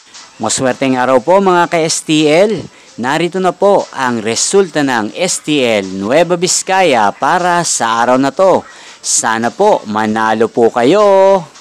Maswerteng araw po mga ka-STL. Narito na po ang resulta ng STL Nueva Vizcaya para sa araw na to. Sana po manalo po kayo.